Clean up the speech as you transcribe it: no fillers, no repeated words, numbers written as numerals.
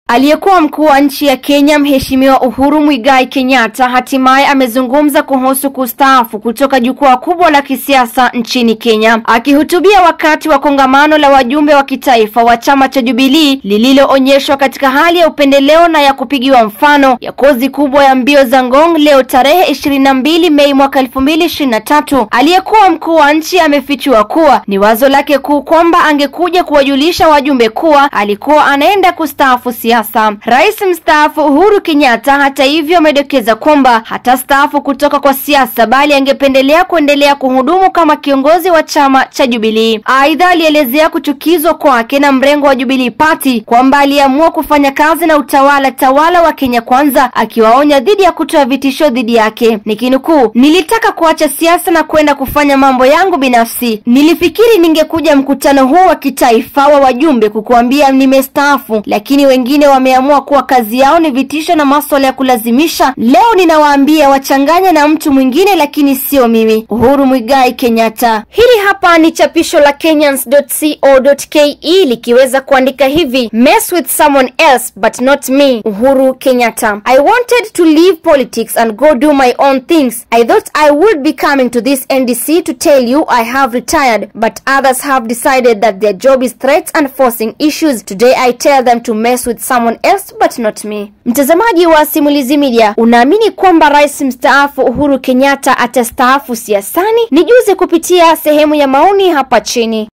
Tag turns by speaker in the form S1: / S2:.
S1: Aliyekuwa mkuu wa nchi ya Kenya Mheshimiwa Uhuru Muigai Kenyatta hatimaye amezungumza kuhusu kustaafu kutoka jukwaa kubwa la kisiasa nchini Kenya. Akihutubia wakati wa kongamano la wajumbe wa kitaifa wa chama cha Jubilee lililoonyeshwa katika hali ya upendeleo na ya kupigiwa mfano ya kozi kubwa ya mbio za ngong leo tarehe 22 Mei mwaka 2023, aliyekuwa mkuu wa nchi amefichua kuwa ni wazo lake kuu kwamba angekuja kuwajulisha wajumbe kuwa alikuwa anaenda kustaafu siasa. Rais mstaafu Uhuru Kenyatta hata hivyo amedokeza kwamba hatastaafu kutoka kwa siasa bali angependelea kuendelea kuhudumu kama kiongozi wa chama cha Jubilee. Aidha, alielezea kuchukizwa kwake na mrengo wa Jubilee Party kwamba aliamua kufanya kazi na utawala wa Kenya Kwanza, akiwaonya dhidi ya kutoa vitisho dhidi yake. Nikinukuu, "Nilitaka kuacha siasa na kwenda kufanya mambo yangu binafsi. Nilifikiri ningekuja mkutano huu wa kitaifa wa wajumbe kukuambia nimestaafu, lakini wengine wameamua kuwa kazi yao ni vitisho na masuala ya kulazimisha. Leo ninawaambia wachanganya na mtu mwingine, lakini sio mimi." Uhuru Muigai Kenyatta. Hili hapa ni chapisho la Kenyans.co.ke likiweza kuandika hivi: "Mess with someone else but not me, Uhuru Kenyatta. I wanted to leave politics and go do my own things. I thought I would be coming to this NDC to tell you I have retired, but others have decided that their job is threats and forcing issues. Today I tell them to mess with someone else but not me." Mtazamaji wa Simulizi Media, unaamini kwamba rais mstaafu Uhuru Kenyatta atastaafu siasani? Nijuze kupitia sehemu ya maoni hapa chini.